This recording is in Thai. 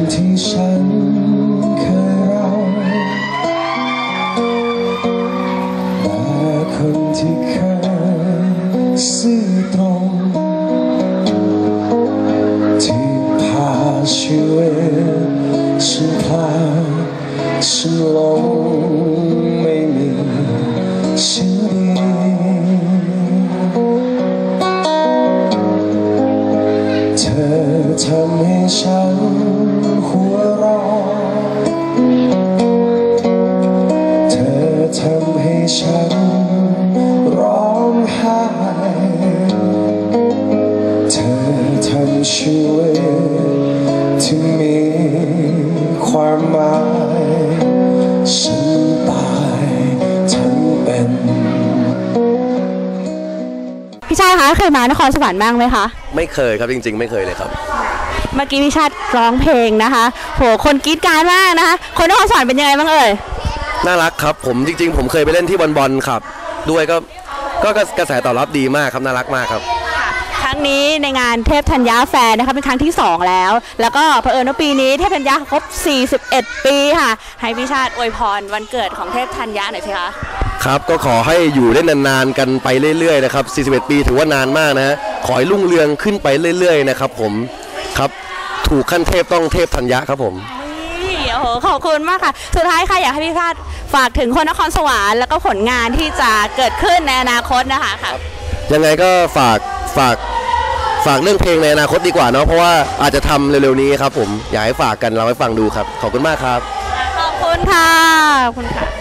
ที่ฉันเคยรักแต่คนที่เคยซื่อตรงที่พาชีวิตฉันพลาดฉันหลงไม่มีฉันดีเธอทำให้ฉันหัวเราะเธอทำให้ฉันร้องไห้เธอทำชีวิตที่มีความหมายฉันตายทั้งเป็นพี่ชาติคะเคยมานครสวรรค์บ้างไหมคะไม่เคยครับจริงๆไม่เคยเลยครับเมื่อกี้พี่ชาติร้องเพลงนะคะโหคนกรี๊ดกรารมากนะคะคนนครสวรรค์เป็นยังไงบ้างเอ่ยน่ารักครับผมจริงๆผมเคยไปเล่นที่บอลครับด้วยก็กระแสตอบรับดีมากครับน่ารักมากครับครั้งนี้ในงานเทพธัญญาแฟร์นะคะเป็นครั้งที่2แล้วก็เผอิญว่าปีนี้เทพธัญญาครบ41ปีค่ะให้พี่ชาติอวยพรวันเกิดของเทพธัญญาหน่อยสิคะครับก็ขอให้อยู่ได้นานๆกันไปเรื่อยๆนะครับ41ปีถือว่านานมากนะขอให้รุ่งเรืองขึ้นไปเรื่อยๆนะครับผมครับถูกขั้นเทพต้องเทพธัญญาครับผมโอ้โหขอบคุณมากค่ะสุดท้ายค่ะอยากให้พี่ชาติฝากถึงคนนครสวรรค์แล้วก็ผลงานที่จะเกิดขึ้นในอนาคตนะคะค่ะยังไงก็ฝากเรื่องเพลงในอนาคตดีกว่าเนาะเพราะว่าอาจจะทำเร็วๆนี้ครับผมอยากให้ฝากกันเราให้ฟังดูครับขอบคุณมากครับขอบคุณค่ะขอบคุณค่ะ